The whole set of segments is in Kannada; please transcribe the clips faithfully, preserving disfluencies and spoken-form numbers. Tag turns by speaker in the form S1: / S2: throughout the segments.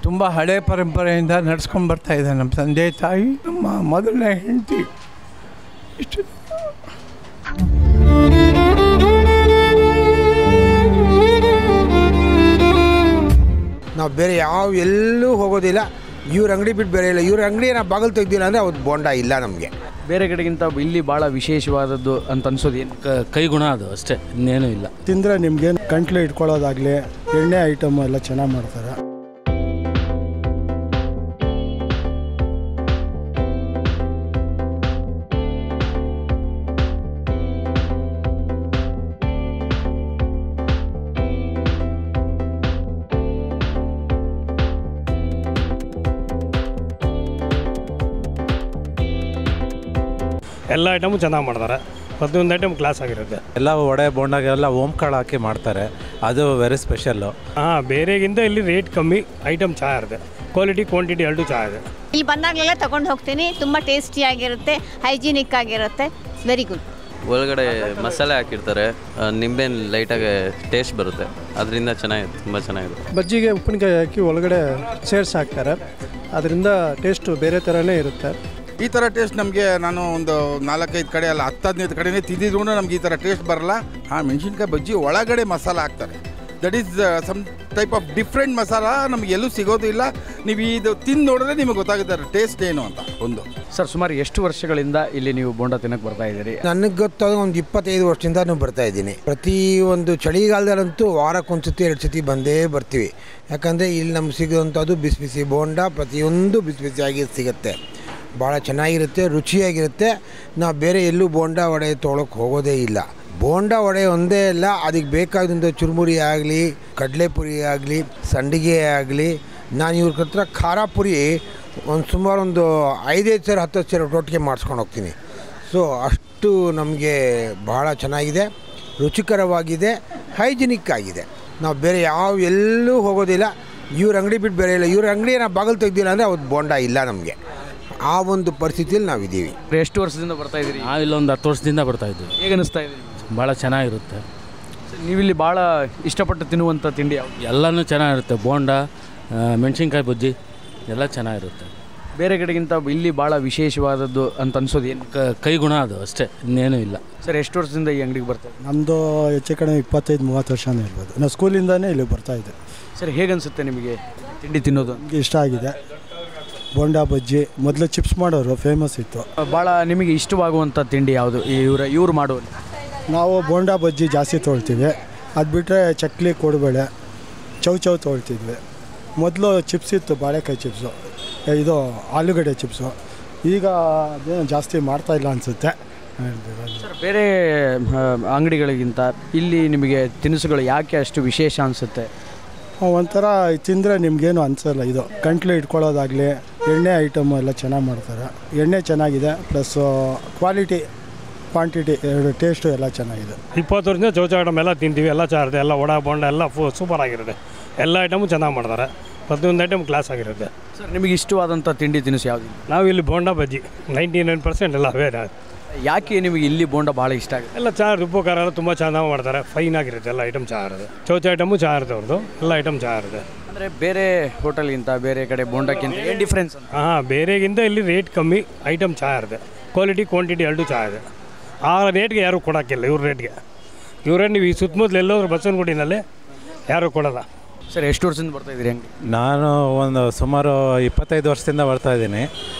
S1: ತುಂಬ ಹಳೆ ಪರಂಪರೆಯಿಂದ ನಡ್ಸ್ಕೊಂಡು ಬರ್ತಾ ಇದೆ ನಮ್ಮ ತಂದೆ ತಾಯಿ, ನಮ್ಮ ಮೊದಲನೇ ಹೆಂಡತಿ. ಇಷ್ಟು
S2: ನಾವು ಬೇರೆ ಯಾವ ಎಲ್ಲೂ ಹೋಗೋದಿಲ್ಲ. ಇವ್ರ ಅಂಗಡಿ ಬಿಟ್ಟು ಬೇರೆ ಇಲ್ಲ. ಇವ್ರ ಅಂಗಡಿ ನಾವು ಬಾಗಿಲು ತೆಗ್ದಿಲ್ಲ ಅಂದರೆ ಅವ್ರು ಬೋಂಡ ಇಲ್ಲ ನಮಗೆ.
S3: ಬೇರೆ ಕಡೆಗಿಂತ ಇಲ್ಲಿ ಭಾಳ ವಿಶೇಷವಾದದ್ದು ಅಂತ ಅನ್ಸೋದು ಏನು?
S4: ಕೈಗುಣ ಅದು ಅಷ್ಟೇ, ಇನ್ನೇನು ಇಲ್ಲ.
S5: ತಿಂದರೆ ನಿಮ್ಗೇನು ಕಂಟ್ಲೆ ಇಟ್ಕೊಳ್ಳೋದಾಗಲಿ, ಎಣ್ಣೆ ಐಟಮ್ ಎಲ್ಲ ಚೆನ್ನಾಗಿ ಮಾಡ್ತಾರೆ.
S6: ಎಲ್ಲ ಐಟಮು ಚೆನ್ನಾಗಿ ಮಾಡ್ತಾರೆ. ಪ್ರತಿಯೊಂದು ಐಟಮ್ ಕ್ಲಾಸ್ ಆಗಿರುತ್ತೆ.
S7: ಎಲ್ಲ ವಡೆ ಬೋಂಡಾಗೆಲ್ಲ ಓಂಕಾಳು ಹಾಕಿ ಮಾಡ್ತಾರೆ, ಅದು ವೆರಿ ಸ್ಪೆಷಲ್ಲು.
S6: ಹಾಂ, ಬೇರೆಗಿಂತ ಇಲ್ಲಿ ರೇಟ್ ಕಮ್ಮಿ, ಐಟಮ್ ಚಹಾ ಇರುತ್ತೆ. ಕ್ವಾಲಿಟಿ ಕ್ವಾಂಟಿಟಿ ಎರಡು ಚಹಾ ಇದೆ.
S8: ಇಲ್ಲಿ ಬಂದಾಗಲೆಲ್ಲ ತೊಗೊಂಡು ಹೋಗ್ತೀನಿ. ತುಂಬ ಟೇಸ್ಟಿಯಾಗಿರುತ್ತೆ, ಹೈಜಿನಿಕ್ ಆಗಿರುತ್ತೆ, ವೆರಿ ಗುಡ್.
S9: ಒಳಗಡೆ ಮಸಾಲೆ ಹಾಕಿರ್ತಾರೆ, ನಿಂಬೆಹಣ್ಣು ಲೈಟಾಗಿ ಟೇಸ್ಟ್ ಬರುತ್ತೆ, ಅದರಿಂದ ಚೆನ್ನಾಗಿದೆ, ತುಂಬ ಚೆನ್ನಾಗಿದೆ.
S5: ಬಜ್ಜಿಗೆ ಉಪ್ಪಿನಕಾಯಿ ಹಾಕಿ ಒಳಗಡೆ ಸೇರಿಸಿ ಹಾಕ್ತಾರೆ, ಅದರಿಂದ ಟೇಸ್ಟು ಬೇರೆ ಥರನೇ ಇರುತ್ತೆ.
S10: ಈ ಥರ ಟೇಸ್ಟ್ ನಮಗೆ ನಾನು ಒಂದು ನಾಲ್ಕೈದು ಕಡೆ ಅಲ್ಲ ಹತ್ತು ಹದಿನೈದು ಕಡೆನೇ ತಿಂದಿದ್ರು ನಮ್ಗೆ ಈ ಥರ ಟೇಸ್ಟ್ ಬರಲ್ಲ. ಹಾಂ, ಮೆಣಸಿನ್ಕಾಯಿ ಬಜ್ಜಿ ಒಳಗಡೆ ಮಸಾಲ ಹಾಕ್ತಾರೆ. That is some type of different masala, ನಮಗೆ ಎಲ್ಲೂ ಸಿಗೋದು ಇಲ್ಲ. ನೀವು ಇದು ತಿಂದು ನೋಡಿದ್ರೆ ನಿಮಗೆ ಗೊತ್ತಾಗುತ್ತೆ ಟೇಸ್ಟ್ ಏನು ಅಂತ. ಒಂದು
S3: ಸರ್, ಸುಮಾರು ಎಷ್ಟು ವರ್ಷಗಳಿಂದ ಇಲ್ಲಿ ನೀವು ಬೋಂಡ ತಿನ್ನಕ್ಕೆ ಬರ್ತಾ ಇದ್ದೀರಿ?
S2: ನನಗೆ ಗೊತ್ತಾದ ಒಂದು ಇಪ್ಪತ್ತೈದು ವರ್ಷದಿಂದ ನಾನು ಬರ್ತಾ ಇದ್ದೀನಿ. ಪ್ರತಿ ಒಂದು ಚಳಿಗಾಲದಲ್ಲಂತೂ ವಾರಕ್ಕೆ ಒಂದು ಸತಿ ಎರಡು ಸತಿ ಬಂದೇ ಬರ್ತೀವಿ. ಯಾಕಂದರೆ ಇಲ್ಲಿ ನಮ್ಗೆ ಸಿಗೋವಂಥದ್ದು ಬಿಸಿ ಬಿಸಿ ಬೋಂಡ, ಪ್ರತಿಯೊಂದು ಬಿಸಿ ಬಿಸಿಯಾಗಿ ಸಿಗುತ್ತೆ. ಭಾಳ ಚೆನ್ನಾಗಿರುತ್ತೆ, ರುಚಿಯಾಗಿರುತ್ತೆ. ನಾವು ಬೇರೆ ಎಲ್ಲೂ ಬೋಂಡ ವಡೆ ತೊಗೊಳಕ್ಕೆ ಹೋಗೋದೇ ಇಲ್ಲ. ಬೋಂಡ ವಡೆ ಒಂದೇ ಅಲ್ಲ, ಅದಕ್ಕೆ ಬೇಕಾದಂಥ ಚುರುಮುರಿ ಆಗಲಿ, ಕಡಲೆಪುರಿ ಆಗಲಿ, ಸಂಡಿಗೆ ಆಗಲಿ. ನಾನು ಇವ್ರ ಹತ್ರ ಖಾರ ಪುರಿ ಒಂದು ಸುಮಾರು ಒಂದು ಐದೈದು ಸಾವಿರ ಹತ್ತು ಸಾವಿರ ಒಟ್ಟಿಗೆ ಮಾಡಿಸ್ಕೊಂಡು ಹೋಗ್ತೀನಿ. ಸೊ ಅಷ್ಟು ನಮಗೆ ಭಾಳ ಚೆನ್ನಾಗಿದೆ, ರುಚಿಕರವಾಗಿದೆ, ಹೈಜಿನಿಕ್ ಆಗಿದೆ. ನಾವು ಬೇರೆ ಯಾವ ಎಲ್ಲೂ ಹೋಗೋದಿಲ್ಲ. ಇವ್ರ ಅಂಗಡಿ ಬಿಟ್ಟು ಬೇರೆ ಇಲ್ಲ. ಇವ್ರ ಅಂಗಡಿ ನಾವು ಬಾಗಿಲು ತೆಗ್ದಿಲ್ಲ ಅಂದರೆ ಅವ್ರು ಬೋಂಡ ಇಲ್ಲ ನಮಗೆ. ಆ ಒಂದು ಪರಿಸ್ಥಿತಿಯಲ್ಲಿ ನಾವಿದ್ದೀವಿ.
S3: ಎಷ್ಟು ವರ್ಷದಿಂದ ಬರ್ತಾ ಇದ್ದೀರಿ?
S4: ನಾವು ಇಲ್ಲೊಂದು ಹತ್ತು ವರ್ಷದಿಂದ ಬರ್ತಾ ಇದ್ದೀವಿ.
S3: ಹೇಗೆ ಅನಿಸ್ತಾ ಇದೆ?
S4: ಭಾಳ ಚೆನ್ನಾಗಿರುತ್ತೆ.
S3: ನೀವಿಲ್ಲಿ ಭಾಳ ಇಷ್ಟಪಟ್ಟು ತಿನ್ನುವಂಥ ತಿಂಡಿ ಯಾವುದು?
S4: ಎಲ್ಲನೂ ಚೆನ್ನಾಗಿರುತ್ತೆ. ಬೋಂಡ, ಮೆಣಸಿನ್ಕಾಯಿ ಬಜ್ಜಿ ಎಲ್ಲ ಚೆನ್ನಾಗಿರುತ್ತೆ.
S3: ಬೇರೆ ಕಡೆಗಿಂತ ಇಲ್ಲಿ ಭಾಳ ವಿಶೇಷವಾದದ್ದು ಅಂತ ಅನ್ಸೋದು ಏನು?
S4: ಕೈಗುಣ ಅದು ಅಷ್ಟೇ, ಇನ್ನೇನು ಇಲ್ಲ.
S3: ಸರ್, ಎಷ್ಟು ವರ್ಷದಿಂದ ಈ ಅಂಗಡಿಗೆ ಬರ್ತಾರೆ?
S5: ನಮ್ಮದು ಹೆಚ್ಚು ಕಡಿಮೆ ಇಪ್ಪತ್ತೈದು ಮೂವತ್ತು ವರ್ಷನೇ ಇರ್ಬೋದು. ನಾವು ಸ್ಕೂಲಿಂದನೇ ಇಲ್ಲಿ ಬರ್ತಾಯಿದ್ದೆ.
S3: ಸರ್, ಹೇಗನ್ಸುತ್ತೆ ನಿಮಗೆ ತಿಂಡಿ ತಿನ್ನೋದು?
S5: ನಮಗೆ ಇಷ್ಟ ಆಗಿದೆ. ಬೋಂಡಾ ಬಜ್ಜಿ ಮೊದಲು ಚಿಪ್ಸ್ ಮಾಡೋರು ಫೇಮಸ್ ಇತ್ತು.
S3: ಭಾಳ ನಿಮಗೆ ಇಷ್ಟವಾಗುವಂಥ ತಿಂಡಿ ಯಾವುದು ಇವ್ರ ಇವ್ರು ಮಾಡೋದು?
S5: ನಾವು ಬೋಂಡಾ ಬಜ್ಜಿ ಜಾಸ್ತಿ ತೊಗೊಳ್ತೀವಿ. ಅದು ಬಿಟ್ಟರೆ ಚಕ್ಲಿ, ಕೋಡುಬೇಳೆ, ಚೌ ಚೌ ತೊಗೊಳ್ತಿದ್ವಿ. ಮೊದಲು ಚಿಪ್ಸ್ ಇತ್ತು, ಬಾಳೆಕಾಯಿ ಚಿಪ್ಸು, ಇದು ಆಲೂಗಡ್ಡೆ ಚಿಪ್ಸು. ಈಗ ಅದೇನು ಜಾಸ್ತಿ ಮಾಡ್ತಾಯಿಲ್ಲ ಅನಿಸುತ್ತೆ.
S3: ಸರ್, ಬೇರೆ ಅಂಗಡಿಗಳಿಗಿಂತ ಇಲ್ಲಿ ನಿಮಗೆ ತಿನಿಸುಗಳು ಯಾಕೆ ಅಷ್ಟು ವಿಶೇಷ ಅನಿಸುತ್ತೆ?
S5: ಒಂಥರ ತಿಂದರೆ ನಿಮಗೇನು ಅನಿಸಲ್ಲ. ಇದು ಕಂಟ್ಲೆ ಇಟ್ಕೊಳ್ಳೋದಾಗಲಿ, ಎಣ್ಣೆ ಐಟಮ್ ಎಲ್ಲ ಚೆನ್ನಾಗಿ ಮಾಡ್ತಾರೆ. ಎಣ್ಣೆ ಚೆನ್ನಾಗಿದೆ, ಪ್ಲಸ್ ಕ್ವಾಲಿಟಿ ಕ್ವಾಂಟಿಟಿ ಎರಡು ಟೇಸ್ಟು ಎಲ್ಲ ಚೆನ್ನಾಗಿದೆ.
S6: ಇಪ್ಪತ್ತು ವರ್ಷದಿಂದ ಚೌಚ ಐಟಮ್ ಎಲ್ಲ ತಿಂತೀವಿ, ಎಲ್ಲ ಚಹಾ ಇರುತ್ತೆ, ಎಲ್ಲ ವಡ ಬೋಂಡ ಎಲ್ಲ ಫು ಸೂಪರ್ ಆಗಿರುತ್ತೆ. ಎಲ್ಲ ಐಟಮು ಚೆನ್ನಾಗಿ ಮಾಡ್ತಾರೆ, ಪ್ರತಿಯೊಂದು ಐಟಮ್ ಕ್ಲಾಸ್ ಆಗಿರುತ್ತೆ.
S3: ಸರ್, ನಿಮಗೆ ಇಷ್ಟವಾದಂಥ ತಿಂಡಿ ತಿನಿಸು ಯಾವುದು?
S6: ನಾವು ಇಲ್ಲಿ bonda bajji ninety nine percent ಎಲ್ಲ ಅವೇ.
S3: ಯಾಕೆ ನಿಮಗೆ ಇಲ್ಲಿ ಬೋಂಡ ಭಾಳ ಇಷ್ಟ ಆಗುತ್ತೆ?
S6: ಎಲ್ಲ ಚಹಾ ಉಪ್ಪು ಖಾರ ಎಲ್ಲ ತುಂಬ ಚೆನ್ನಾಗಿ ಮಾಡ್ತಾರೆ, ಫೈನ್ ಆಗಿರುತ್ತೆ. ಎಲ್ಲ ಐಟಮ್ ಚಹಾ ಇರುತ್ತೆ, ಚೌಚ ಐಟಮು ಚಹಾ ಇರುತ್ತೆ ಅವ್ರದ್ದು, ಎಲ್ಲ ಐಟಮ್ ಚಹಾ ಇರುತ್ತೆ.
S3: ಅಂದರೆ ಬೇರೆ ಹೋಟೆಲ್ಗಿಂತ ಬೇರೆ ಕಡೆ ಬೋಂಡಕ್ಕಿಂತ ಏನು ಡಿಫ್ರೆನ್ಸ್?
S6: ಹಾಂ, ಬೇರೆಗಿಂತ ಇಲ್ಲಿ ರೇಟ್ ಕಮ್ಮಿ, ಐಟಮ್ ಚಹಾ ಇರುತ್ತೆ. ಕ್ವಾಲಿಟಿ ಕ್ವಾಂಟಿಟಿ ಎರಡು ಚಹಾ ಇದೆ. ಆ ರೇಟ್ಗೆ ಯಾರೂ ಕೊಡೋಕ್ಕಿಲ್ಲ. ಇವ್ರ ರೇಟ್ಗೆ ಇವ್ರೇ ನೀವು ಈ ಸುತ್ತಮುತ್ತಲು ಎಲ್ಲೋದ್ರು ಬಸವನಗುಡಿನಲ್ಲಿ ಯಾರೂ ಕೊಡೋಲ್ಲ.
S3: ಸರ್, ಎಷ್ಟು ವರ್ಷದಿಂದ ಬರ್ತಾಯಿದ್ದೀರಿ ಅಂಗಡಿ?
S7: ನಾನು ಒಂದು ಸುಮಾರು ಇಪ್ಪತ್ತೈದು ವರ್ಷದಿಂದ ಬರ್ತಾಯಿದ್ದೀನಿ.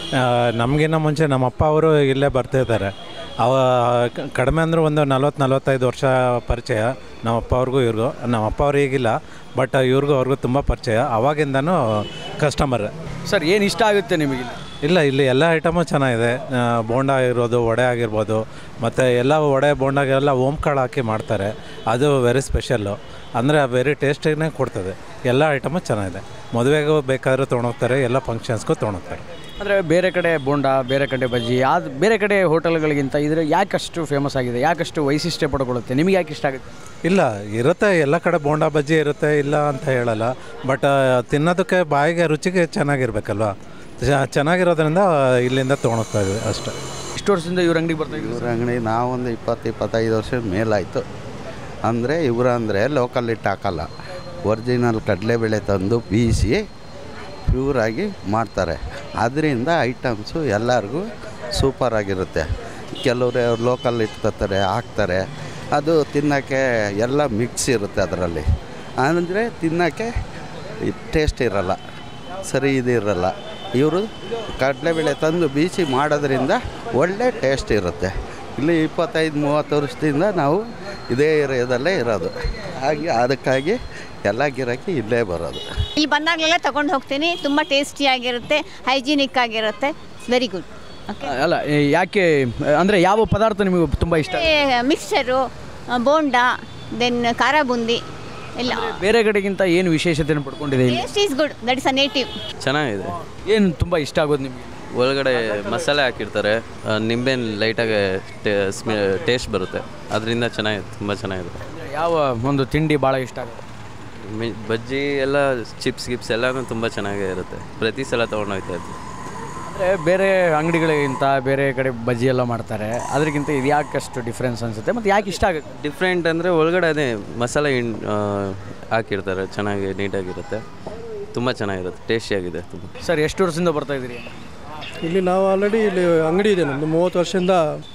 S7: ನಮಗಿನ್ನ ಮುಂಚೆ ನಮ್ಮ ಅಪ್ಪ ಅವರು ಇಲ್ಲೇ ಬರ್ತಿದ್ದಾರೆ. ಅವ ಕಡಿಮೆ ಅಂದರೂ ಒಂದು ನಲ್ವತ್ತು ನಲ್ವತ್ತೈದು ವರ್ಷ ಪರಿಚಯ ನಮ್ಮ ಅಪ್ಪ ಅವ್ರಿಗೂ ಇವ್ರಿಗೂ. ನಮ್ಮ ಅಪ್ಪ ಅವ್ರು ಈಗಿಲ್ಲ, ಬಟ್ ಇವ್ರಿಗೂ ಅವ್ರಿಗೂ ತುಂಬ ಪರಿಚಯ, ಅವಾಗಿಂದನೂ ಕಸ್ಟಮರ್.
S3: ಸರ್, ಏನು ಇಷ್ಟ ಆಗುತ್ತೆ ನಿಮಗೆ?
S7: ಇಲ್ಲ, ಇಲ್ಲಿ ಎಲ್ಲ ಐಟಮು ಚೆನ್ನಾಗಿದೆ. ಬೋಂಡ ಆಗಿರ್ಬೋದು, ವಡೆ ಆಗಿರ್ಬೋದು, ಮತ್ತು ಎಲ್ಲ ವಡೆ ಬೋಂಡಾಗೆಲ್ಲ ಓಂಕಾಳು ಹಾಕಿ ಮಾಡ್ತಾರೆ, ಅದು ವೆರಿ ಸ್ಪೆಷಲ್ಲು. ಅಂದರೆ ವೆರಿ ಟೇಸ್ಟಿನೇ ಕೊಡ್ತದೆ. ಎಲ್ಲ ಐಟಮು ಚೆನ್ನಾಗಿದೆ. ಮದುವೆಗೂ ಬೇಕಾದರೂ ತೊಗೊಂಡೋಗ್ತಾರೆ, ಎಲ್ಲ ಫಂಕ್ಷನ್ಸ್ಗೂ ತೊಗೊಂಡೋಗ್ತಾರೆ.
S3: ಅಂದರೆ ಬೇರೆ ಕಡೆ ಬೋಂಡ, ಬೇರೆ ಕಡೆ ಬಜ್ಜಿ, ಅದು ಬೇರೆ ಕಡೆ ಹೋಟೆಲ್ಗಳಿಗಿಂತ ಇದ್ರೆ ಯಾಕಷ್ಟು ಫೇಮಸ್ ಆಗಿದೆ, ಯಾಕಷ್ಟು ವೈಶಿಷ್ಟ್ಯ ಪಡ್ಕೊಳ್ಳುತ್ತೆ? ನಿಮಗೆ ಯಾಕೆ ಇಷ್ಟ ಆಗುತ್ತೆ?
S7: ಇಲ್ಲ, ಇರುತ್ತೆ, ಎಲ್ಲ ಕಡೆ ಬೋಂಡ ಬಜ್ಜಿ ಇರುತ್ತೆ, ಇಲ್ಲ ಅಂತ ಹೇಳಲ್ಲ. ಬಟ್ ತಿನ್ನೋದಕ್ಕೆ ಬಾಯಿಗೆ ರುಚಿಗೆ ಚೆನ್ನಾಗಿರ್ಬೇಕಲ್ವ, ಚೆನ್ನಾಗಿರೋದ್ರಿಂದ ಇಲ್ಲಿಂದ ತೊಗೊಂಡೋಗ್ತಾ ಇದ್ವಿ ಅಷ್ಟೇ.
S3: ಎಷ್ಟು ವರ್ಷದಿಂದ ಇವ್ರ ಅಂಗಡಿಗೆ ಬರ್ತಾ ಇದ್ದೀವಿ?
S11: ಇವ್ರ ಅಂಗಡಿ ನಾವೊಂದು ಇಪ್ಪತ್ತು ಇಪ್ಪತ್ತೈದು ವರ್ಷದ ಮೇಲಾಯಿತು. ಅಂದರೆ ಇವರು ಅಂದರೆ ಲೋಕಲ್ ಹಿಟ್ಟು ಹಾಕಲ್ಲ, ಒರಿಜಿನಲ್ ಕಡಲೆಬೇಳೆ ತಂದು ಬೀಸಿ ಪ್ಯೂರಾಗಿ ಮಾಡ್ತಾರೆ. ಅದರಿಂದ ಐಟಮ್ಸು ಎಲ್ಲರಿಗೂ ಸೂಪರಾಗಿರುತ್ತೆ. ಕೆಲವರು ಲೋಕಲ್ ಇಟ್ಕೊತಾರೆ, ಹಾಕ್ತಾರೆ, ಅದು ತಿನ್ನೋಕ್ಕೆ ಎಲ್ಲ ಮಿಕ್ಸ್ ಇರುತ್ತೆ ಅದರಲ್ಲಿ. ಅಂದರೆ ತಿನ್ನೋಕ್ಕೆ ಟೇಸ್ಟ್ ಇರೋಲ್ಲ, ಸರಿ ಇದಿರಲ್ಲ. ಇವರು ಕಡಲೆಬೇಳೆ ತಂದು ಬೀಸಿ ಮಾಡೋದ್ರಿಂದ ಒಳ್ಳೆ ಟೇಸ್ಟ್ ಇರುತ್ತೆ. ಇಲ್ಲಿ ಇಪ್ಪತ್ತೈದು ಮೂವತ್ತು ವರ್ಷದಿಂದ ನಾವು ಇದೇ ಏರಿಯಾದಲ್ಲೇ ಇರೋದು. ಹಾಗೆ ಅದಕ್ಕಾಗಿ ಎಲ್ಲ ಗಿರಾಕಿ ಇಲ್ಲೇ ಬರೋದು.
S8: ಇಲ್ಲಿ ಬಂದಾಗಲೆಲ್ಲ ತೊಗೊಂಡು ಹೋಗ್ತೀನಿ. ತುಂಬ ಟೇಸ್ಟಿಯಾಗಿರುತ್ತೆ, ಹೈಜಿನಿಕ್ ಆಗಿರುತ್ತೆ, ವೆರಿ ಗುಡ್.
S3: ಅಲ್ಲ ಯಾಕೆ ಅಂದರೆ ಯಾವ ಪದಾರ್ಥ ನಿಮಗೆ ತುಂಬ ಇಷ್ಟ?
S8: ಮಿಕ್ಸ್ಚರು, ಬೋಂಡ, ದೆನ್ ಖಾರ ಬುಂದಿ ಎಲ್ಲ.
S3: ಬೇರೆ ಕಡೆಗಿಂತ ಏನು ವಿಶೇಷತೆಯನ್ನು ಪಡ್ಕೊಂಡಿದೆ?
S8: Taste is good, that is a native.
S9: ಚೆನ್ನಾಗಿದೆ.
S3: ಏನು ತುಂಬ ಇಷ್ಟ ಆಗೋದು ನಿಮಗೆ?
S9: ಒಳಗಡೆ ಮಸಾಲೆ ಹಾಕಿರ್ತಾರೆ, ನಿಂಬೆಹಣ್ಣು ಲೈಟಾಗಿ ಟೇಸ್ಟ್ ಬರುತ್ತೆ, ಅದರಿಂದ ಚೆನ್ನಾಗಿದೆ, ತುಂಬ ಚೆನ್ನಾಗಿದೆ.
S3: ಯಾವ ಒಂದು ತಿಂಡಿ ಭಾಳ ಇಷ್ಟ ಆಗುತ್ತೆ?
S9: ಮಿ ಬಜ್ಜಿ ಎಲ್ಲ, ಚಿಪ್ಸ್ ಗಿಪ್ಸ್ ಎಲ್ಲನೂ ತುಂಬ ಚೆನ್ನಾಗೇ ಇರುತ್ತೆ. ಪ್ರತಿ ಸಲ ತೊಗೊಂಡು ಹೋಗ್ತಾ ಇದ್ವಿ.
S3: ಅಂದರೆ ಬೇರೆ ಅಂಗಡಿಗಳಿಗಿಂತ ಬೇರೆ ಕಡೆ ಬಜ್ಜಿ ಎಲ್ಲ ಮಾಡ್ತಾರೆ, ಅದಕ್ಕಿಂತ ಇದು ಯಾಕಷ್ಟು ಡಿಫ್ರೆನ್ಸ್ ಅನಿಸುತ್ತೆ ಮತ್ತು ಯಾಕೆ ಇಷ್ಟ ಆಗುತ್ತೆ?
S9: ಡಿಫ್ರೆಂಟ್ ಅಂದರೆ ಒಳಗಡೆ ಅದೇ ಮಸಾಲೆ ಇನ್ ಹಾಕಿರ್ತಾರೆ, ಚೆನ್ನಾಗಿ ನೀಟಾಗಿರುತ್ತೆ, ತುಂಬ ಚೆನ್ನಾಗಿರುತ್ತೆ, ಟೇಸ್ಟಿಯಾಗಿದೆ ತುಂಬ.
S3: ಸರ್ ಎಷ್ಟು ವರ್ಷದಿಂದ ಬರ್ತಾಯಿದ್ದೀರಿ
S5: ಇಲ್ಲಿ? ನಾವು ಆಲ್ರೆಡಿ ಇಲ್ಲಿ ಅಂಗಡಿ ಇದೆ ನಮ್ಮದು, ಮೂವತ್ತು ವರ್ಷದಿಂದ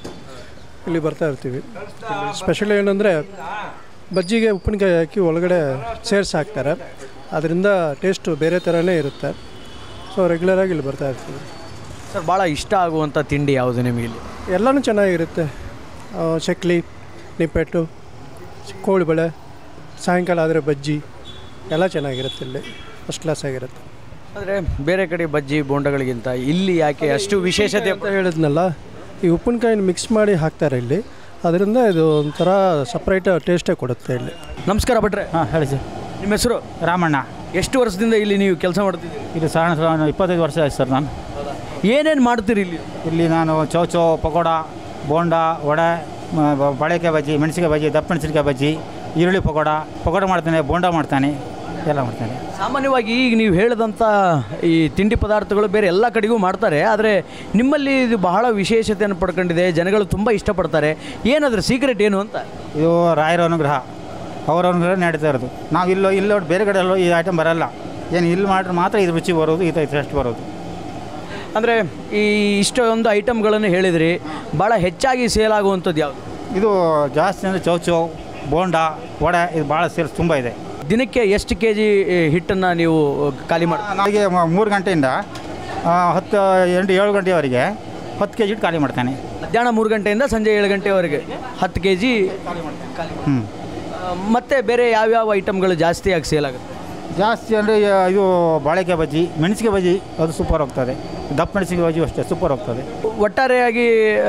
S5: ಇಲ್ಲಿ ಬರ್ತಾ ಇರ್ತೀವಿ. ಸ್ಪೆಷಲ್ ಏನಂದರೆ ಬಜ್ಜಿಗೆ ಉಪ್ಪಿನಕಾಯಿ ಹಾಕಿ ಒಳಗಡೆ ಸೇರಿಸಿ ಹಾಕ್ತಾರೆ, ಅದರಿಂದ ಟೇಸ್ಟು ಬೇರೆ ಥರನೇ ಇರುತ್ತೆ. ಸೊ ರೆಗ್ಯುಲರಾಗಿ ಇಲ್ಲಿ ಬರ್ತಾ ಇರ್ತೀವಿ.
S3: ಸರ್ ಭಾಳ ಇಷ್ಟ ಆಗುವಂಥ ತಿಂಡಿ ಯಾವುದು ನಿಮಗೆ ಇಲ್ಲಿ?
S5: ಎಲ್ಲನೂ ಚೆನ್ನಾಗಿರುತ್ತೆ. ಚಕ್ಲಿ, ನಿಪ್ಪಟ್ಟು, ಕೋಳಿಬೇಳೆ, ಸಾಯಂಕಾಲ ಆದರೆ ಬಜ್ಜಿ ಎಲ್ಲ ಚೆನ್ನಾಗಿರುತ್ತೆ. ಇಲ್ಲಿ ಫಸ್ಟ್ ಕ್ಲಾಸ್ ಆಗಿರುತ್ತೆ.
S3: ಅಂದರೆ ಬೇರೆ ಕಡೆ ಬಜ್ಜಿ ಬೋಂಡಗಳಿಗಿಂತ ಇಲ್ಲಿ ಯಾಕೆ ಅಷ್ಟು ವಿಶೇಷತೆ
S5: ಅಂತ ಹೇಳಿದ್ನಲ್ಲ, ಈ ಉಪ್ಪಿನಕಾಯಿನ ಮಿಕ್ಸ್ ಮಾಡಿ ಹಾಕ್ತಾರೆ ಇಲ್ಲಿ, ಅದರಿಂದ ಇದು ಒಂಥರ ಸಪ್ರೇಟ್ ಟೇಸ್ಟೇ ಕೊಡುತ್ತೆ ಇಲ್ಲಿ.
S3: ನಮಸ್ಕಾರ ಭಟ್ರೆ.
S12: ಹಾಂ ಹೇಳಿ ಸರ್.
S3: ನಿಮ್ಮ ಹೆಸರು?
S12: ರಾಮಣ್ಣ.
S3: ಎಷ್ಟು ವರ್ಷದಿಂದ ಇಲ್ಲಿ ನೀವು ಕೆಲಸ ಮಾಡ್ತಿದ್ದೀರಿ?
S12: ಇಲ್ಲಿ ಸಾಧಾರಣ ಇಪ್ಪತ್ತೈದು ವರ್ಷ ಆಯ್ತು ಸರ್. ನಾನು
S3: ಏನೇನು ಮಾಡ್ತೀರಿ ಇಲ್ಲಿ?
S12: ಇಲ್ಲಿ ನಾನು ಚೌಚೌ, ಪಕೋಡ, ಬೋಂಡ, ವಡೆ, ಬಾಳೆಕಾಯಿ ಬಜ್ಜಿ, ಮೆಣಸಿಕಾಯಿ ಬಜ್ಜಿ, ದಪ್ಪ ಮೆಣಸಿನಕಾಯಿ ಬಜ್ಜಿ, ಈರುಳ್ಳಿ ಪಕೋಡ ಪಕೋಡ ಮಾಡ್ತಾನೆ, ಬೋಂಡ ಮಾಡ್ತಾನೆ, ಎಲ್ಲ ಮಾಡ್ತಾನೆ.
S3: ಸಾಮಾನ್ಯವಾಗಿ ಈಗ ನೀವು ಹೇಳಿದಂಥ ಈ ತಿಂಡಿ ಪದಾರ್ಥಗಳು ಬೇರೆ ಎಲ್ಲ ಕಡೆಗೂ ಮಾಡ್ತಾರೆ, ಆದರೆ ನಿಮ್ಮಲ್ಲಿ ಇದು ಬಹಳ ವಿಶೇಷತೆಯನ್ನು ಪಡ್ಕೊಂಡಿದೆ, ಜನಗಳು ತುಂಬ ಇಷ್ಟಪಡ್ತಾರೆ. ಏನಾದರೂ ಸೀಕ್ರೆಟ್ ಏನು ಅಂತ?
S12: ಇದು ರಾಯರ ಅನುಗ್ರಹ, ಅವರ ಅನುಗ್ರಹ ನಡೀತಾ ಇರೋದು. ನಾವು ಇಲ್ಲೋ ಇಲ್ಲೋ ಬೇರೆ ಕಡೆ ಎಲ್ಲೋ ಈ ಐಟಮ್ ಬರೋಲ್ಲ. ಏನು ಇಲ್ಲಿ ಮಾಡಿದ್ರೆ ಮಾತ್ರ ಇದು ರುಚಿ ಬರೋದು, ಇದು ಟೇಸ್ಟ್ ಬರೋದು.
S3: ಅಂದರೆ ಈ ಇಷ್ಟೊಂದು ಐಟಮ್ಗಳನ್ನು ಹೇಳಿದ್ರಿ, ಭಾಳ ಹೆಚ್ಚಾಗಿ ಸೇಲ್ ಆಗುವಂಥದ್ದು ಯಾವುದು?
S12: ಇದು ಜಾಸ್ತಿ ಅಂದರೆ ಚೌಚೌ, ಬೋಂಡ, ವಡೆ, ಇದು ಭಾಳ ಸೇಲ್ಸ್ ತುಂಬ ಇದೆ.
S3: ದಿನಕ್ಕೆ ಎಷ್ಟು ಕೆ ಜಿ ಹಿಟ್ಟನ್ನು ನೀವು ಖಾಲಿ ಮಾಡಿ?
S12: ನನಗೆ ಮೂರು ಗಂಟೆಯಿಂದ ಹತ್ತು ಎಂಟು ಏಳು ಗಂಟೆವರೆಗೆ ಹತ್ತು ಕೆ ಜಿ ಹಿಟ್ಟು ಖಾಲಿ ಮಾಡ್ತಾನೆ.
S3: ಮಧ್ಯಾಹ್ನ ಮೂರು ಗಂಟೆಯಿಂದ ಸಂಜೆ ಏಳು ಗಂಟೆವರೆಗೆ ಹತ್ತು ಕೆ ಜಿ ಖಾಲಿ ಮಾಡ್ತಾನೆ.
S12: ಹ್ಞೂ.
S3: ಮತ್ತು ಬೇರೆ ಯಾವ್ಯಾವ ಐಟಮ್ಗಳು ಜಾಸ್ತಿಯಾಗಿ ಸೇಲ್ ಆಗುತ್ತೆ?
S12: ಜಾಸ್ತಿ ಅಂದರೆ ಇದು ಬಾಳೆಕಾಯಿ ಬಜ್ಜಿ, ಮೆಣಸಿಗೆ ಬಜ್ಜಿ, ಅದು ಸೂಪರ್ ಹೋಗ್ತದೆ. ದಪ್ಪ ಮೆಣಸಿಗೆ ಬಜ್ಜಿ ಅಷ್ಟೇ ಸೂಪರ್ ಹೋಗ್ತದೆ.
S3: ಒಟ್ಟಾರೆಯಾಗಿ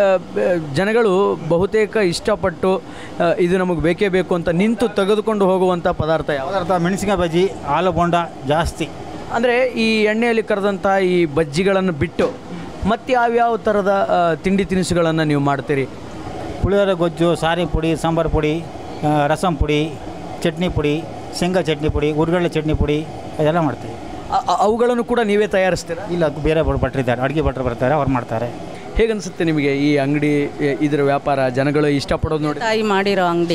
S3: ಜನಗಳು ಬಹುತೇಕ ಇಷ್ಟಪಟ್ಟು ಇದು ನಮಗೆ ಬೇಕೇ ಬೇಕು ಅಂತ ನಿಂತು ತೆಗೆದುಕೊಂಡು ಹೋಗುವಂಥ ಪದಾರ್ಥ ಯಾವ
S12: ಪದಾರ್ಥ? ಮೆಣಸಿನಕಾಯಿ ಬಜ್ಜಿ, ಆಲೂ ಬೋಂಡ ಜಾಸ್ತಿ.
S3: ಅಂದರೆ ಈ ಎಣ್ಣೆಯಲ್ಲಿ ಕರೆದಂಥ ಈ ಬಜ್ಜಿಗಳನ್ನು ಬಿಟ್ಟು ಮತ್ತು ಯಾವ್ಯಾವ ಥರದ ತಿಂಡಿ ತಿನಿಸುಗಳನ್ನು ನೀವು ಮಾಡ್ತೀರಿ?
S12: ಪುಳಿಯೋಗರೆ ಗೊಜ್ಜು, ಸಾರಿ ಪುಡಿ, ಸಾಂಬಾರು ಪುಡಿ, ರಸಂ ಪುಡಿ, ಚಟ್ನಿ ಪುಡಿ, ಶೇಂಗಾ ಚಟ್ನಿ ಪುಡಿ, ಉರ್ಗಡ್ಲೆ ಚಟ್ನಿ ಪುಡಿ, ಅದೆಲ್ಲ ಮಾಡ್ತೀವಿ.
S3: ಅವುಗಳನ್ನು ಕೂಡ ನೀವೇ ತಯಾರಿಸ್ತೀರಾ?
S12: ಇಲ್ಲ, ಬೇರೆ ಭಟ್ರಿದ್ದಾರೆ, ಅಡುಗೆ ಭಟ್ರು ಬರ್ತಾರೆ, ಅವ್ರು ಮಾಡ್ತಾರೆ.
S3: ಹೇಗನ್ಸುತ್ತೆ ನಿಮಗೆ ಈ ಅಂಗಡಿ, ಇದರ ವ್ಯಾಪಾರ, ಜನಗಳು ಇಷ್ಟಪಡೋದು ನೋಡಿ?
S13: ತಾಯಿ ಮಾಡಿರೋ ಅಂಗಡಿ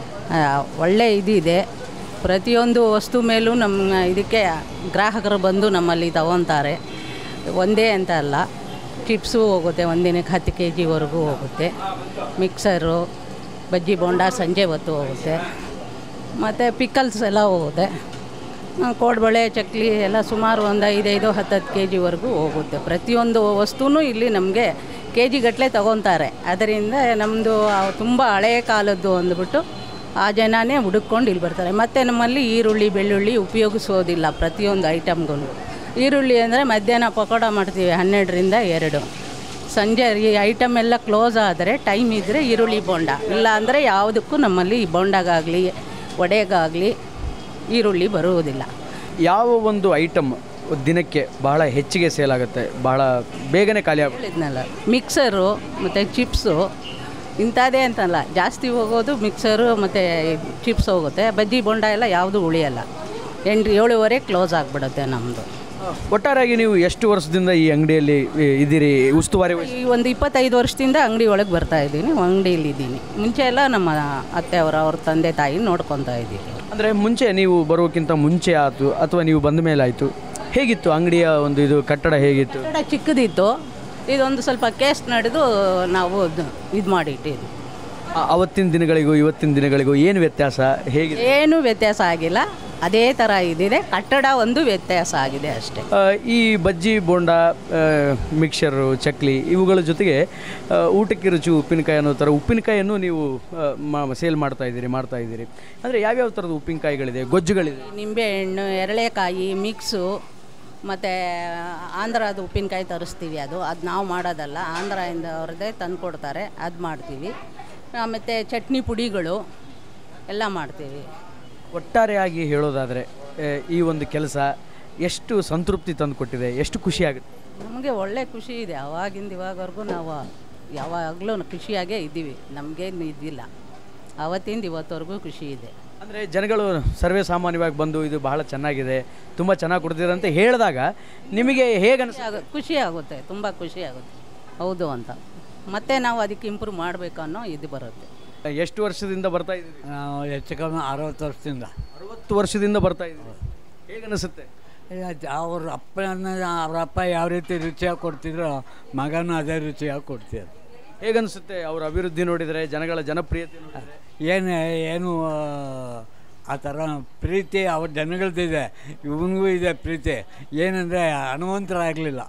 S13: ಒಳ್ಳೆ ಇದಿದೆ. ಪ್ರತಿಯೊಂದು ವಸ್ತು ಮೇಲೂ ನಮ್ಮ ಇದಕ್ಕೆ ಗ್ರಾಹಕರು ಬಂದು ನಮ್ಮಲ್ಲಿ ತಗೊತಾರೆ. ಒಂದೇ ಅಂತ ಅಲ್ಲ, ಚಿಪ್ಸು ಹೋಗುತ್ತೆ, ಒಂದಿನಕ್ಕೆ ಹತ್ತು ಕೆ ಜಿವರೆಗೂ ಹೋಗುತ್ತೆ. ಮಿಕ್ಸರು, ಬಜ್ಜಿ ಬೋಂಡ ಸಂಜೆ ಹೊತ್ತು ಹೋಗುತ್ತೆ. ಮತ್ತು ಪಿಕಲ್ಸ್ ಎಲ್ಲ ಹೋಗುತ್ತೆ. ಕೋಡ್ಬಳೆ, ಚಕ್ಲಿ ಎಲ್ಲ ಸುಮಾರು ಒಂದು ಐದೈದು ಹತ್ತತ್ತು ಕೆ ಜಿವರೆಗೂ ಹೋಗುತ್ತೆ. ಪ್ರತಿಯೊಂದು ವಸ್ತುನೂ ಇಲ್ಲಿ ನಮಗೆ ಕೆ ಜಿ ಗಟ್ಟಲೆ ತೊಗೊತಾರೆ. ಅದರಿಂದ ನಮ್ಮದು ತುಂಬ ಹಳೆಯ ಕಾಲದ್ದು ಅಂದ್ಬಿಟ್ಟು ಆ ಜನನೇ ಹುಡುಕೊಂಡು ಇಲ್ಲಿ ಬರ್ತಾರೆ. ಮತ್ತು ನಮ್ಮಲ್ಲಿ ಈರುಳ್ಳಿ, ಬೆಳ್ಳುಳ್ಳಿ ಉಪಯೋಗಿಸೋದಿಲ್ಲ ಪ್ರತಿಯೊಂದು ಐಟಮ್ಗೂ. ಈರುಳ್ಳಿ ಅಂದರೆ ಮಧ್ಯಾಹ್ನ ಪಕೋಡ ಮಾಡ್ತೀವಿ ಹನ್ನೆರಡರಿಂದ ಎರಡು. ಸಂಜೆ ಈ ಐಟಮ್ ಎಲ್ಲ ಕ್ಲೋಸ್ ಆದರೆ ಟೈಮ್ ಇದ್ದರೆ ಈರುಳ್ಳಿ ಬೋಂಡ, ಇಲ್ಲ ಅಂದರೆ ಯಾವುದಕ್ಕೂ ನಮ್ಮಲ್ಲಿ ಬೋಂಡಾಗಲಿ ವಡೆಗಾಗಲಿ ಈರುಳ್ಳಿ ಬರುವುದಿಲ್ಲ.
S3: ಯಾವ ಒಂದು ಐಟಮ್ ದಿನಕ್ಕೆ ಬಹಳ ಹೆಚ್ಚಿಗೆ ಸೇಲ್ ಆಗುತ್ತೆ, ಬಹಳ ಬೇಗನೆ ಖಾಲಿ ಆಗುತ್ತೆ?
S13: ಹೇಳಿದ್ನಲ್ಲ, ಮಿಕ್ಸರು ಮತ್ತು ಚಿಪ್ಸು ಇಂಥದ್ದೇ ಅಂತಲ್ಲ, ಜಾಸ್ತಿ ಹೋಗೋದು ಮಿಕ್ಸರು ಮತ್ತು ಚಿಪ್ಸ್ ಹೋಗುತ್ತೆ. ಬಜ್ಜಿ ಬೋಂಡ ಎಲ್ಲ ಯಾವುದು ಉಳಿಯಲ್ಲ. ಎಂಟು ಏಳುವರೆ ಕ್ಲೋಸ್ ಆಗಿಬಿಡುತ್ತೆ ನಮ್ಮದು.
S3: ಒಟ್ಟಾರೆಯಾಗಿ ನೀವು ಎಷ್ಟು ವರ್ಷದಿಂದ ಈ ಅಂಗಡಿಯಲ್ಲಿ ಇದ್ದೀರಿ, ಉಸ್ತುವಾರಿ?
S13: ಈ ಒಂದು ಇಪ್ಪತ್ತೈದು ವರ್ಷದಿಂದ ಅಂಗಡಿ ಒಳಗೆ ಬರ್ತಾ ಇದ್ದೀನಿ, ಅಂಗಡಿಯಲ್ಲಿ ಇದ್ದೀನಿ. ಮುಂಚೆ ಎಲ್ಲ ನಮ್ಮ ಅತ್ತೆಯವರ ಅವ್ರ ತಂದೆ ತಾಯಿ ನೋಡ್ಕೊತಾ ಇದ್ದೀವಿ.
S3: ಅಂದರೆ ಮುಂಚೆ ನೀವು ಬರೋಕ್ಕಿಂತ ಮುಂಚೆ ಆಯಿತು ಅಥವಾ ನೀವು ಬಂದ ಮೇಲೆ ಆಯಿತು? ಹೇಗಿತ್ತು ಅಂಗಡಿಯ ಒಂದು ಇದು ಕಟ್ಟಡ ಹೇಗಿತ್ತು?
S13: ಕಟ್ಟಡ ಚಿಕ್ಕದಿತ್ತು, ಇದೊಂದು ಸ್ವಲ್ಪ ಕೇಸ್ ನಡೆದು ನಾವು ಇದು ಮಾಡಿ ಇಟ್ಟಿದ್ವಿ.
S3: ಅವತ್ತಿನ ದಿನಗಳಿಗೂ ಇವತ್ತಿನ ದಿನಗಳಿಗೂ ಏನು ವ್ಯತ್ಯಾಸ ಹೇಗಿದೆ?
S13: ಏನೂ ವ್ಯತ್ಯಾಸ ಆಗಿಲ್ಲ, ಅದೇ ಥರ ಇದಿದೆ. ಕಟ್ಟಡ ಒಂದು ವ್ಯತ್ಯಾಸ ಆಗಿದೆ ಅಷ್ಟೇ.
S3: ಈ ಬಜ್ಜಿ ಬೋಂಡ ಮಿಕ್ಸರು ಚಕ್ಲಿ ಇವುಗಳ ಜೊತೆಗೆ ಊಟಕ್ಕೆ ರುಚಿ ಉಪ್ಪಿನಕಾಯಿ ಅನ್ನೋ ಥರ ಉಪ್ಪಿನಕಾಯಿಯನ್ನು ನೀವು ಸೇಲ್ ಮಾಡ್ತಾ ಇದ್ದೀರಿ ಮಾಡ್ತಾ ಇದ್ದೀರಿ ಅಂದರೆ ಯಾವ್ಯಾವ ಥರದ ಉಪ್ಪಿನಕಾಯಿಗಳಿದೆ, ಗೊಜ್ಜುಗಳಿದೆ?
S13: ನಿಂಬೆಹಣ್ಣು, ಎರಳೆಕಾಯಿ ಮಿಕ್ಸು, ಮತ್ತು ಆಂಧ್ರದ ಉಪ್ಪಿನಕಾಯಿ ತರಿಸ್ತೀವಿ. ಅದು ಅದು ನಾವು ಮಾಡೋದಲ್ಲ, ಆಂಧ್ರದಿಂದ ಅವ್ರದ್ದೇ ತಂದು ಕೊಡ್ತಾರೆ, ಅದು ಮಾಡ್ತೀವಿ. ಮತ್ತು ಚಟ್ನಿ ಪುಡಿಗಳು ಎಲ್ಲ ಮಾಡ್ತೀವಿ.
S3: ಒಟ್ಟಾರೆಯಾಗಿ ಹೇಳೋದಾದರೆ ಈ ಒಂದು ಕೆಲಸ ಎಷ್ಟು ಸಂತೃಪ್ತಿ ತಂದು ಕೊಟ್ಟಿದೆ, ಎಷ್ಟು ಖುಷಿಯಾಗುತ್ತೆ?
S13: ನಮಗೆ ಒಳ್ಳೆ ಖುಷಿ ಇದೆ. ಅವಾಗಿಂದ ಇವಾಗವರೆಗೂ ನಾವು ಯಾವಾಗಲೂ ಖುಷಿಯಾಗೇ ಇದ್ದೀವಿ, ನಮಗೇನು ಇದ್ದಿಲ್ಲ. ಅವತ್ತಿಂದ ಇವತ್ತವರೆಗೂ ಖುಷಿ ಇದೆ.
S3: ಅಂದರೆ ಜನಗಳು ಸರ್ವೇ ಸಾಮಾನ್ಯವಾಗಿ ಬಂದು ಇದು ಬಹಳ ಚೆನ್ನಾಗಿದೆ, ತುಂಬ ಚೆನ್ನಾಗಿ ಕೊಡ್ತಿದ್ದಾರೆ ಅಂತ ಹೇಳಿದಾಗ ನಿಮಗೆ ಹೇಗೆ ಅನಿಸುತ್ತೆ?
S13: ಖುಷಿ ಆಗುತ್ತೆ, ತುಂಬ ಖುಷಿ ಆಗುತ್ತೆ. ಹೌದು ಅಂತ ಮತ್ತೆ ನಾವು ಅದಕ್ಕೆ ಇಂಪ್ರೂವ್ ಮಾಡಬೇಕು ಅನ್ನೋ ಇದು ಬರುತ್ತೆ.
S3: ಎಷ್ಟು ವರ್ಷದಿಂದ ಬರ್ತಾ ಇದ್ದೀವಿ?
S14: ನಾವು ಹೆಚ್ಚು ಕಮ್ಮಿ ಅರವತ್ತು ವರ್ಷದಿಂದ
S3: ಅರವತ್ತು ವರ್ಷದಿಂದ ಬರ್ತಾ ಇದ್ದೀವಿ. ಹೇಗೆ ಅನಿಸುತ್ತೆ?
S14: ಅವ್ರ ಅಪ್ಪನ ಅವ್ರ ಅಪ್ಪ ಯಾವ ರೀತಿ ರುಚಿಯಾಗಿ ಕೊಡ್ತಿದ್ರು ಮಗನೂ ಅದೇ ರುಚಿಯಾಗಿ ಕೊಡ್ತಿದ್ರು.
S3: ಹೇಗನ್ಸುತ್ತೆ ಅವ್ರ ಅಭಿವೃದ್ಧಿ ನೋಡಿದರೆ, ಜನಗಳ ಜನಪ್ರಿಯತೆ ನೋಡಿದರೆ?
S14: ಏನು ಏನು ಆ ಥರ ಪ್ರೀತಿ ಅವ್ರ ಜನಗಳದ್ದಿದೆ, ಇವನಿಗೂ ಇದೆ ಪ್ರೀತಿ. ಏನಂದರೆ ಹನುಮಂತರಾಗಲಿಲ್ಲ.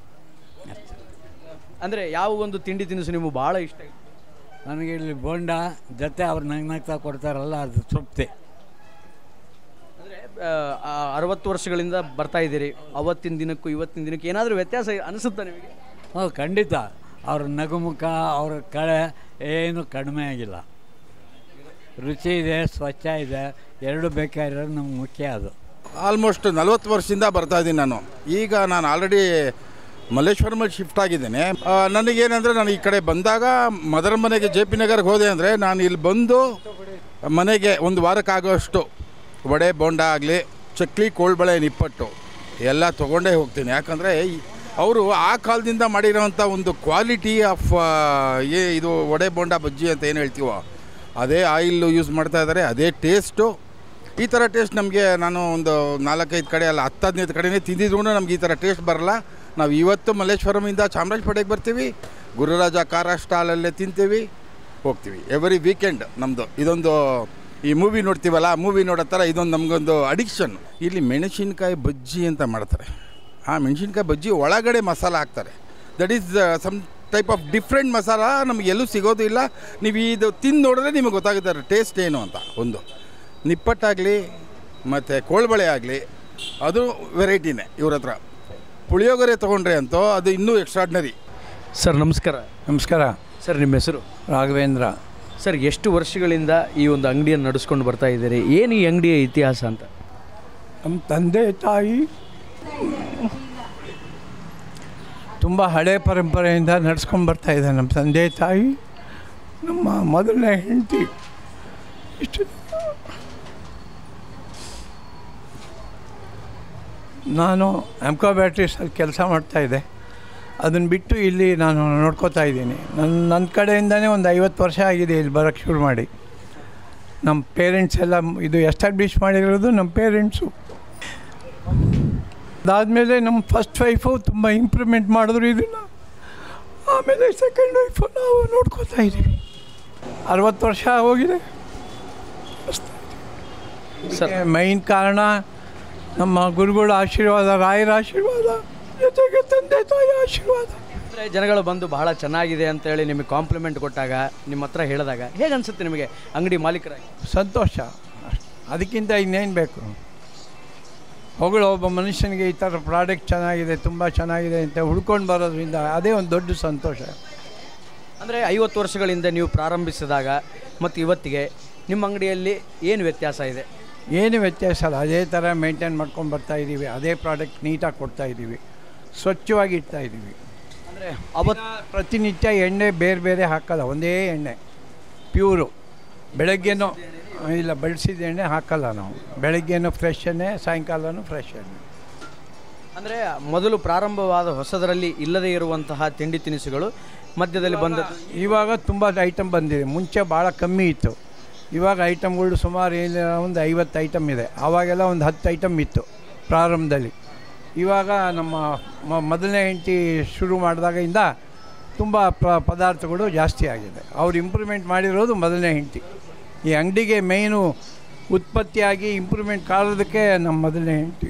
S3: ಅಂದರೆ ಯಾವ ಒಂದು ತಿಂಡಿ ತಿನಿಸು ನಿಮಗೆ ಭಾಳ ಇಷ್ಟ?
S14: ನನಗೆ ಇಲ್ಲಿ ಬೋಂಡ ಜೊತೆ ಅವ್ರು ನಗ್ನಗ್ತಾ ಕೊಡ್ತಾರಲ್ಲ, ಅದು ತೃಪ್ತಿ.
S3: ಅಂದರೆ ಅರವತ್ತು ವರ್ಷಗಳಿಂದ ಬರ್ತಾ ಇದ್ದೀರಿ, ಅವತ್ತಿನ ದಿನಕ್ಕೂ ಇವತ್ತಿನ ದಿನಕ್ಕೆ ಏನಾದರೂ ವ್ಯತ್ಯಾಸ ಅನಿಸುತ್ತಾ ನಿಮಗೆ?
S14: ಹ್ಞೂ, ಖಂಡಿತ. ಅವ್ರ ನಗುಮುಖ, ಅವ್ರ ಕಳೆ ಏನು ಕಡಿಮೆ ಆಗಿಲ್ಲ. ರುಚಿ ಇದೆ, ಸ್ವಚ್ಛ ಇದೆ, ಎರಡು ಬೇಕಾಗಿರೋದು ನಮ್ಗೆ ಮುಖ್ಯ. ಅದು
S10: ಆಲ್ಮೋಸ್ಟ್ ನಲ್ವತ್ತು ವರ್ಷದಿಂದ ಬರ್ತಾ ಇದ್ದೀನಿ ನಾನು. ಈಗ ನಾನು ಆಲ್ರೆಡಿ ಮಲ್ಲೇಶ್ವರಮಲ್ಲಿ ಶಿಫ್ಟ್ ಆಗಿದ್ದೇನೆ. ನನಗೇನೆಂದರೆ, ನಾನು ಈ ಕಡೆ ಬಂದಾಗ ಮದರ ಮನೆಗೆ ಜೆ ಪಿ ನಗರ್ಗೆ ಹೋದೆ ಅಂದರೆ ನಾನು ಇಲ್ಲಿ ಬಂದು ಮನೆಗೆ ಒಂದು ವಾರಕ್ಕಾಗೋಷ್ಟು ವಡೆ ಬೋಂಡ ಆಗಲಿ, ಚಕ್ಲಿ, ಕೋಳ್ಬಳೆ, ನಿಪ್ಪಟ್ಟು ಎಲ್ಲ ತೊಗೊಂಡೇ ಹೋಗ್ತೀನಿ. ಯಾಕಂದರೆ ಅವರು ಆ ಕಾಲದಿಂದ ಮಾಡಿರೋವಂಥ ಒಂದು ಕ್ವಾಲಿಟಿ ಆಫ್ ಏ ಇದು ವಡೆ ಬೋಂಡ ಬಜ್ಜಿ ಅಂತ ಏನು ಹೇಳ್ತೀವೋ ಅದೇ ಆಯಿಲ್ ಯೂಸ್ ಮಾಡ್ತಾ ಇದ್ದಾರೆ, ಅದೇ ಟೇಸ್ಟು. ಈ ಥರ ಟೇಸ್ಟ್ ನಮಗೆ ನಾನು ಒಂದು ನಾಲ್ಕೈದು ಕಡೆ ಅಲ್ಲ ಹತ್ತು ಹದಿನೈದು ಕಡೆನೇ ತಿಂದಿದ್ರು ನಮ್ಗೆ ಈ ಥರ ಟೇಸ್ಟ್ ಬರಲ್ಲ. ನಾವು ಇವತ್ತು ಮಲ್ಲೇಶ್ವರಮಿಂದ ಚಾಮರಾಜಪೇಟೆಗೆ ಬರ್ತೀವಿ, ಗುರುರಾಜ ಖಾರ ಸ್ಟಾಲಲ್ಲೇ ತಿಂತೀವಿ, ಹೋಗ್ತೀವಿ ಎವ್ರಿ ವೀಕೆಂಡ್. ನಮ್ಮದು ಇದೊಂದು ಈ ಮೂವಿ ನೋಡ್ತೀವಲ್ಲ, ಆ ಮೂವಿ ನೋಡೋ ಥರ ಇದೊಂದು ನಮಗೊಂದು ಅಡಿಕ್ಷನ್. ಇಲ್ಲಿ ಮೆಣಸಿನ್ಕಾಯಿ ಬಜ್ಜಿ ಅಂತ ಮಾಡ್ತಾರೆ. ಆ ಮೆಣಸಿನ್ಕಾಯಿ ಬಜ್ಜಿ ಒಳಗಡೆ ಮಸಾಲ ಹಾಕ್ತಾರೆ. That is some type of different masala, ನಮಗೆ ಎಲ್ಲೂ ಸಿಗೋದು ಇಲ್ಲ. ನೀವು ಇದು ತಿಂದು ನೋಡಿದ್ರೆ ನಿಮಗೆ ಗೊತ್ತಾಗುತ್ತೆ ಟೇಸ್ಟ್ ಏನು ಅಂತ. ಒಂದು ನಿಪ್ಪಟ್ಟಾಗಲಿ ಮತ್ತು ಕೋಳ್ಬಳೆ ಆಗಲಿ ಅದು ವೆರೈಟಿನೇ ಇವ್ರ ಹತ್ರ. ಪುಳಿಯೋಗರೆ ತೊಗೊಂಡ್ರೆ ಅಂತೂ ಅದು ಇನ್ನೂ ಎಕ್ಸ್ಟ್ರಾಡ್ನರಿ.
S3: ಸರ್ ನಮಸ್ಕಾರ.
S1: ನಮಸ್ಕಾರ
S3: ಸರ್, ನಿಮ್ಮ ಹೆಸರು?
S1: ರಾಘವೇಂದ್ರ.
S3: ಸರ್, ಎಷ್ಟು ವರ್ಷಗಳಿಂದ ಈ ಒಂದು ಅಂಗಡಿಯನ್ನು ನಡೆಸ್ಕೊಂಡು ಬರ್ತಾ ಇದ್ದೀರಿ? ಏನು ಈ ಅಂಗಡಿಯ ಇತಿಹಾಸ ಅಂತ?
S1: ನಮ್ಮ ತಂದೆ ತಾಯಿ ತುಂಬ ಹಳೆ ಪರಂಪರೆಯಿಂದ ನಡೆಸ್ಕೊಂಡು ಬರ್ತಾ ಇದ್ದಾರೆ. ನಮ್ಮ ತಂದೆ ತಾಯಿ, ನಮ್ಮ ಮೊದಲನೇ ಹೆಂಡತಿ, ಇಷ್ಟು ನಾನು ಆಮ್ಕೋ ಬ್ಯಾಟ್ರೀಸಲ್ಲಿ ಕೆಲಸ ಮಾಡ್ತಾಯಿದ್ದೆ. ಅದನ್ನು ಬಿಟ್ಟು ಇಲ್ಲಿ ನಾನು ನೋಡ್ಕೋತಾ ಇದ್ದೀನಿ. ನನ್ನ ನನ್ನ ಕಡೆಯಿಂದನೇ ಒಂದು ಐವತ್ತು ವರ್ಷ ಆಗಿದೆ ಇಲ್ಲಿ ಬರೋಕ್ಕೆ ಶುರು ಮಾಡಿ. ನಮ್ಮ ಪೇರೆಂಟ್ಸ್ ಎಲ್ಲ ಇದು ಎಸ್ಟಾಬ್ಲಿಷ್ ಮಾಡಿರೋದು ನಮ್ಮ ಪೇರೆಂಟ್ಸು. ಅದಾದಮೇಲೆ ನಮ್ಮ ಫಸ್ಟ್ ವೈಫು ತುಂಬ ಇಂಪ್ರೂವ್ಮೆಂಟ್ ಮಾಡಿದ್ರು ಇದನ್ನು. ಆಮೇಲೆ ಸೆಕೆಂಡ್ ವೈಫು ನಾವು ನೋಡ್ಕೋತಾ ಇದ್ದೀವಿ. ಅರವತ್ತು ವರ್ಷ ಹೋಗಿದೆ. ಮೈನ್ ಕಾರಣ ನಮ್ಮ ಗುರುಗಳ ಆಶೀರ್ವಾದ, ರಾಯರ ಆಶೀರ್ವಾದ, ಜೊತೆಗೆ ತಂದೆ ತಾಯಿ ಆಶೀರ್ವಾದ.
S3: ಅಂದರೆ ಜನಗಳು ಬಂದು ಬಹಳ ಚೆನ್ನಾಗಿದೆ ಅಂತೇಳಿ ನಿಮಗೆ ಕಾಂಪ್ಲಿಮೆಂಟ್ ಕೊಟ್ಟಾಗ, ನಿಮ್ಮ ಹತ್ರ ಹೇಳಿದಾಗ ಹೇಗೆ ಅನಿಸುತ್ತೆ ನಿಮಗೆ ಅಂಗಡಿ ಮಾಲೀಕರಾಗಿ?
S1: ಸಂತೋಷ. ಅದಕ್ಕಿಂತ ಇನ್ನೇನು ಬೇಕು? ಹೊಗಳು ಒಬ್ಬ ಮನುಷ್ಯನಿಗೆ ಈ ಥರ ಪ್ರಾಡಕ್ಟ್ ಚೆನ್ನಾಗಿದೆ, ತುಂಬ ಚೆನ್ನಾಗಿದೆ ಅಂತ ಹುಡ್ಕೊಂಡು ಬರೋದ್ರಿಂದ ಅದೇ ಒಂದು ದೊಡ್ಡ ಸಂತೋಷ.
S3: ಅಂದರೆ ಐವತ್ತು ವರ್ಷಗಳಿಂದ ನೀವು ಪ್ರಾರಂಭಿಸಿದಾಗ ಮತ್ತು ಇವತ್ತಿಗೆ ನಿಮ್ಮ ಅಂಗಡಿಯಲ್ಲಿ ಏನು ವ್ಯತ್ಯಾಸ ಇದೆ?
S1: ಏನು ವ್ಯತ್ಯಾಸ ಅಲ್ಲ, ಅದೇ ಥರ ಮೇಂಟೈನ್ ಮಾಡ್ಕೊಂಡು ಬರ್ತಾಯಿದ್ದೀವಿ. ಅದೇ ಪ್ರಾಡಕ್ಟ್ ನೀಟಾಗಿ ಕೊಡ್ತಾಯಿದ್ದೀವಿ, ಸ್ವಚ್ಛವಾಗಿ ಇಡ್ತಾಯಿದ್ದೀವಿ.
S3: ಅಂದರೆ ಅವತ್ತು
S1: ಪ್ರತಿನಿತ್ಯ ಎಣ್ಣೆ ಬೇರೆ ಬೇರೆ ಹಾಕಲ್ಲ, ಒಂದೇ ಎಣ್ಣೆ ಪ್ಯೂರು. ಬೆಳಗ್ಗೆನೂ ಇಲ್ಲ ಬಳಸಿದ ಎಣ್ಣೆ ಹಾಕಲ್ಲ ನಾವು. ಬೆಳಗ್ಗೆನೂ ಫ್ರೆಶ್ ಎಣ್ಣೆ, ಸಾಯಂಕಾಲನೂ ಫ್ರೆಶ್ ಎಣ್ಣೆ.
S3: ಅಂದರೆ ಮೊದಲು ಪ್ರಾರಂಭವಾದ ಹೊಸದರಲ್ಲಿ ಇಲ್ಲದೇ ಇರುವಂತಹ ತಿಂಡಿ ತಿನಿಸುಗಳು ಮಧ್ಯದಲ್ಲಿ ಬಂದ
S1: ಇವಾಗ ತುಂಬ ಐಟಮ್ ಬಂದಿದೆ. ಮುಂಚೆ ಭಾಳ ಕಮ್ಮಿ ಇತ್ತು, ಇವಾಗ ಐಟಮ್ಗಳು ಸುಮಾರು ಏನು ಒಂದು ಐವತ್ತು ಐಟಮ್ ಇದೆ. ಆವಾಗೆಲ್ಲ ಒಂದು ಹತ್ತು ಐಟಮ್ ಇತ್ತು ಪ್ರಾರಂಭದಲ್ಲಿ. ಇವಾಗ ನಮ್ಮ ಮ- ಮೊದಲನೇ ಹೆಂಡತಿ ಶುರು ಮಾಡಿದಾಗಿಂದ ತುಂಬ ಪ್ರ ಪದಾರ್ಥಗಳು ಜಾಸ್ತಿ ಆಗಿದೆ. ಅವ್ರು ಇಂಪ್ರೂವ್ಮೆಂಟ್ ಮಾಡಿರೋದು ಮೊದಲನೇ ಹೆಂಡತಿ. ಈ ಅಂಗಡಿಗೆ ಮೇಯ್ನು ಉತ್ಪತ್ತಿಯಾಗಿ ಇಂಪ್ರೂವ್ಮೆಂಟ್ ಕಾರೋದಕ್ಕೆ ನಮ್ಮ ಮೊದಲನೇ ಹೆಂಡತಿ